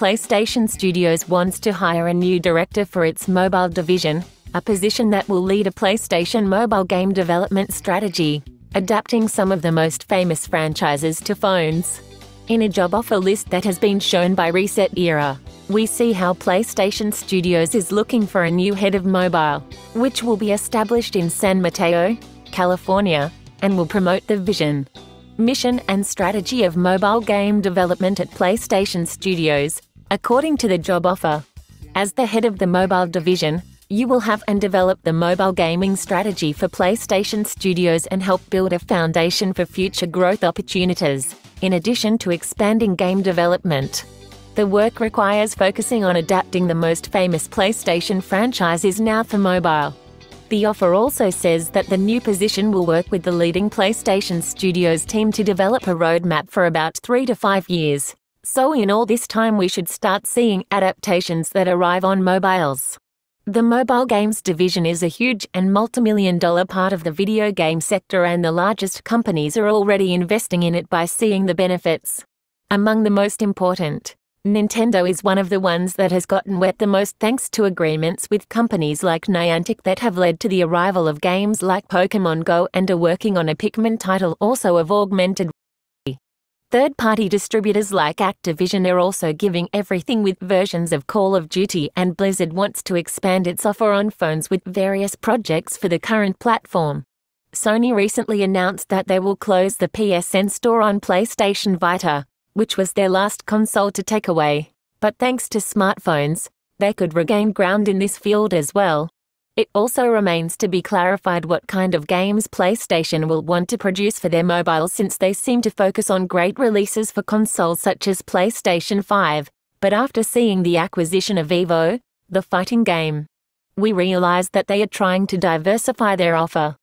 PlayStation Studios wants to hire a new director for its mobile division, a position that will lead a PlayStation mobile game development strategy, adapting some of the most famous franchises to phones. In a job offer list that has been shown by ResetEra, we see how PlayStation Studios is looking for a new head of mobile, which will be established in San Mateo, California, and will promote the vision, mission and strategy of mobile game development at PlayStation Studios, according to the job offer. As the head of the mobile division, you will have and develop the mobile gaming strategy for PlayStation Studios and help build a foundation for future growth opportunities, in addition to expanding game development. The work requires focusing on adapting the most famous PlayStation franchises now for mobile. The offer also says that the new position will work with the leading PlayStation Studios team to develop a roadmap for about 3 to 5 years. So in all this time we should start seeing adaptations that arrive on mobiles. The mobile games division is a huge and multi-million-dollar part of the video game sector, and the largest companies are already investing in it by seeing the benefits. Among the most important, Nintendo is one of the ones that has gotten wet the most thanks to agreements with companies like Niantic that have led to the arrival of games like Pokémon Go and are working on a Pikmin title also of augmented reality. Third-party distributors like Activision are also giving everything with versions of Call of Duty, and Blizzard wants to expand its offer on phones with various projects for the current platform. Sony recently announced that they will close the PSN store on PlayStation Vita, which was their last console to take away. But thanks to smartphones, they could regain ground in this field as well. It also remains to be clarified what kind of games PlayStation will want to produce for their mobile, since they seem to focus on great releases for consoles such as PlayStation 5. But after seeing the acquisition of Evo, the fighting game, we realized that they are trying to diversify their offer.